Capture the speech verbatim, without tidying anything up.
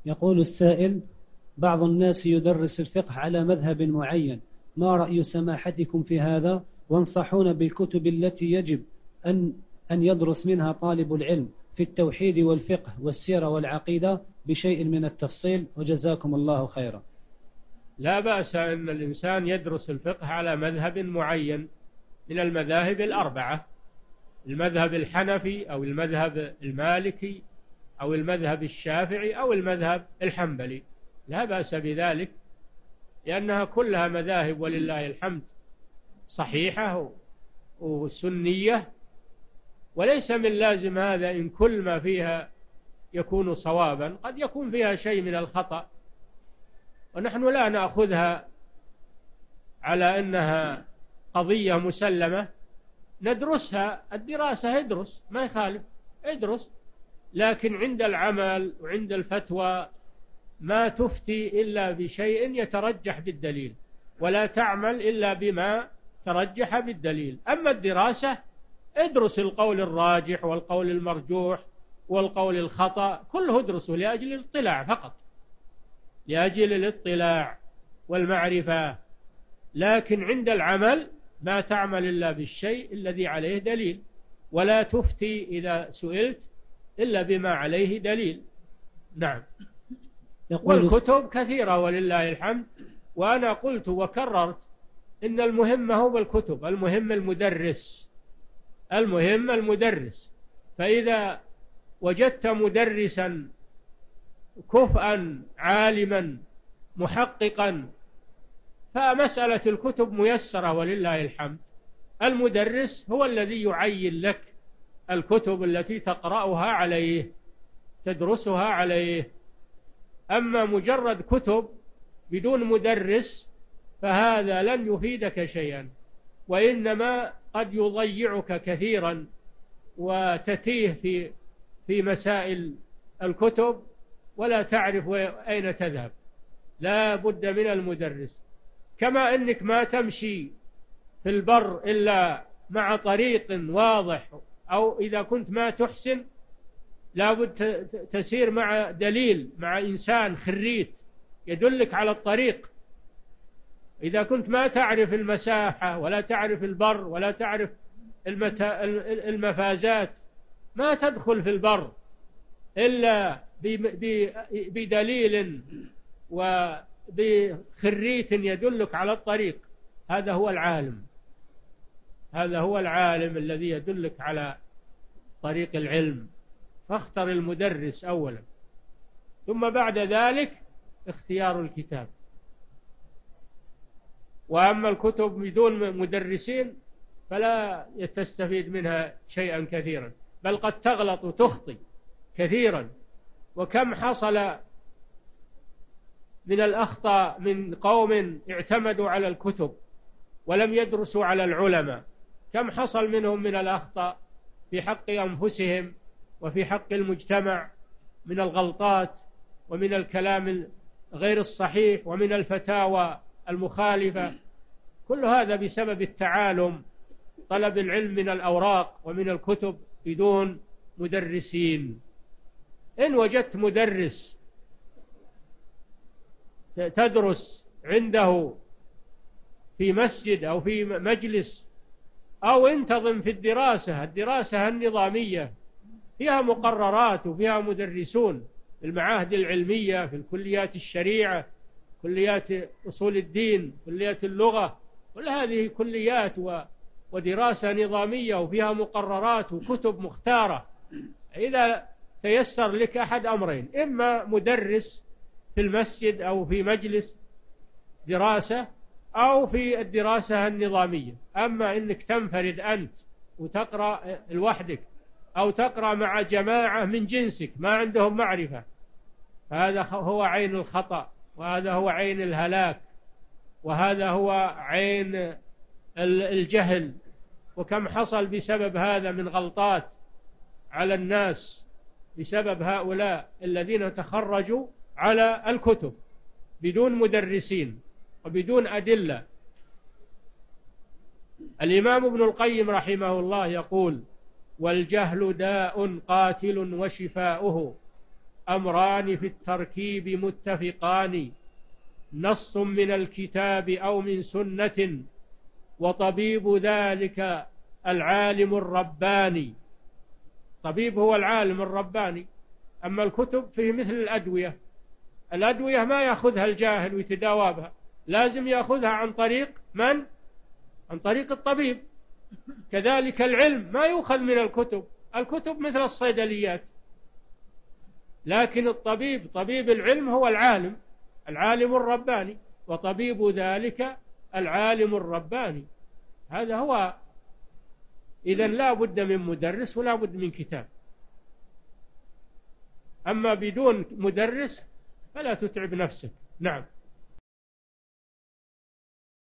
يقول السائل: بعض الناس يدرس الفقه على مذهب معين، ما رأي سماحتكم في هذا؟ وانصحون بالكتب التي يجب أن أن يدرس منها طالب العلم في التوحيد والفقه والسيرة والعقيدة بشيء من التفصيل، وجزاكم الله خيرا. لا بأس أن الإنسان يدرس الفقه على مذهب معين من المذاهب الأربعة، المذهب الحنفي أو المذهب المالكي أو المذهب الشافعي أو المذهب الحنبلي، لا بأس بذلك، لأنها كلها مذاهب ولله الحمد صحيحة وسنية، وليس من لازم هذا إن كل ما فيها يكون صوابا، قد يكون فيها شيء من الخطأ، ونحن لا نأخذها على أنها قضية مسلمة، ندرسها، الدراسة ادرس ما يخالف ادرس، لكن عند العمل وعند الفتوى ما تفتي إلا بشيء يترجح بالدليل، ولا تعمل إلا بما ترجح بالدليل. أما الدراسة ادرس القول الراجح والقول المرجوح والقول الخطأ، كله ادرسه لأجل الاطلاع فقط، لأجل الاطلاع والمعرفة، لكن عند العمل ما تعمل إلا بالشيء الذي عليه دليل، ولا تفتي إذا سئلت إلا بما عليه دليل. نعم. والكتب كثيرة ولله الحمد، وأنا قلت وكررت إن المهم هو الكتب، المهم المدرس، المهم المدرس. فإذا وجدت مدرسا كفءا عالما محققا فمسألة الكتب ميسرة ولله الحمد. المدرس هو الذي يعين لك الكتب التي تقرأها عليه تدرسها عليه. أما مجرد كتب بدون مدرس فهذا لن يفيدك شيئا، وإنما قد يضيعك كثيرا وتتيه في في مسائل الكتب ولا تعرف أين تذهب. لا بد من المدرس، كما أنك ما تمشي في البر إلا مع طريق واضح، أو إذا كنت ما تحسن لابد تسير مع دليل، مع إنسان خريت يدلك على الطريق. إذا كنت ما تعرف المساحة ولا تعرف البر ولا تعرف المفازات ما تدخل في البر إلا بدليل وبخريت يدلك على الطريق. هذا هو العالم، هذا هو العالم الذي يدلك على طريق العلم. فاختر المدرس أولا، ثم بعد ذلك اختيار الكتاب. وأما الكتب بدون مدرسين فلا تستفيد منها شيئا كثيرا، بل قد تغلط وتخطئ كثيرا. وكم حصل من الأخطاء من قوم اعتمدوا على الكتب ولم يدرسوا على العلماء، كم حصل منهم من الأخطاء في حق أنفسهم وفي حق المجتمع من الغلطات ومن الكلام غير الصحيح ومن الفتاوى المخالفة. كل هذا بسبب التعالم، طلب العلم من الأوراق ومن الكتب بدون مدرسين. إن وجدت مدرس تدرس عنده في مسجد أو في مجلس، أو انتظم في الدراسة الدراسة النظامية فيها مقررات وفيها مدرسون، في المعاهد العلمية، في الكليات الشريعة، كليات أصول الدين، كليات اللغة، كل هذه كليات ودراسة نظامية وفيها مقررات وكتب مختارة. إذا تيسر لك أحد أمرين، إما مدرس في المسجد أو في مجلس دراسة أو في الدراسة النظامية. أما إنك تنفرد أنت وتقرأ لوحدك أو تقرأ مع جماعة من جنسك ما عندهم معرفة، هذا هو عين الخطأ، وهذا هو عين الهلاك، وهذا هو عين الجهل. وكم حصل بسبب هذا من غلطات على الناس بسبب هؤلاء الذين تخرجوا على الكتب بدون مدرسين وبدون أدلة. الإمام ابن القيم رحمه الله يقول: والجهل داء قاتل وشفاؤه أمران في التركيب متفقان، نص من الكتاب أو من سنة، وطبيب ذلك العالم الرباني. طبيب هو العالم الرباني. أما الكتب فيه مثل الأدوية، الأدوية ما يأخذها الجاهل ويتداوى بها، لازم يأخذها عن طريق من؟ عن طريق الطبيب. كذلك العلم ما يؤخذ من الكتب، الكتب مثل الصيدليات، لكن الطبيب طبيب العلم هو العالم العالم الرباني، وطبيب ذلك العالم الرباني. هذا هو. إذن لا بد من مدرس ولا بد من كتاب. أما بدون مدرس فلا تتعب نفسك. نعم.